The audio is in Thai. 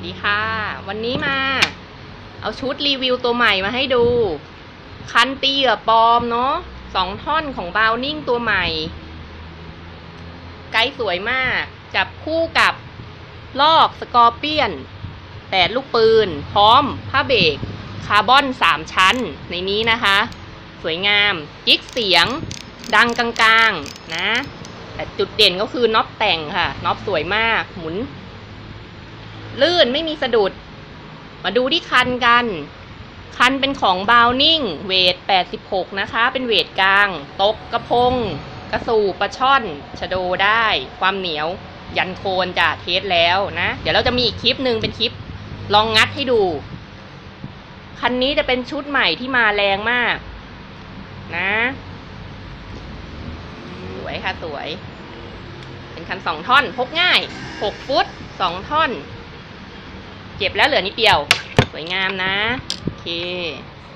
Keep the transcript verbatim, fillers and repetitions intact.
ดีค่ะวันนี้มาเอาชุดรีวิวตัวใหม่มาให้ดูคันตีเหยื่อปลอมเนาะสองท่อนของบาวนิ่งตัวใหม่ไกด์สวยมากจับคู่กับลอกสกอร์เปียนแต่ลูกปืนพร้อมผ้าเบรกคาร์บอนสามชั้นในนี้นะคะสวยงามจิ๊กเสียงดังกลางๆนะแต่จุดเด่นก็คือน็อปแต่งค่ะน็อปสวยมากหมุนลื่นไม่มีสะดุดมาดูที่คันกันคันเป็นของบาวนิ่งเวทแปดสิบหกนะคะเป็นเวทกลางตกกระพงกระสูปลาช่อนชะโดได้ความเหนียวยันโคนจะเทสแล้วนะเดี๋ยวเราจะมีอีกคลิปหนึ่งเป็นคลิปลองงัดให้ดูคันนี้จะเป็นชุดใหม่ที่มาแรงมากนะสวยค่ะสวยเป็นคันสองท่อนพกง่ายหกฟุตสองท่อนเจ็บแล้วเหลือนิดเดียวสวยงามนะโอเค